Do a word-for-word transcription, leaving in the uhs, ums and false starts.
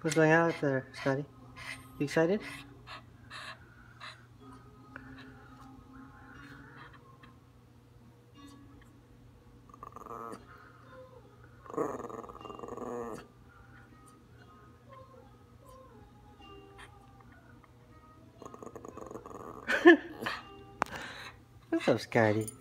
What's going on out there, Scotty? You excited? What's up, Scotty?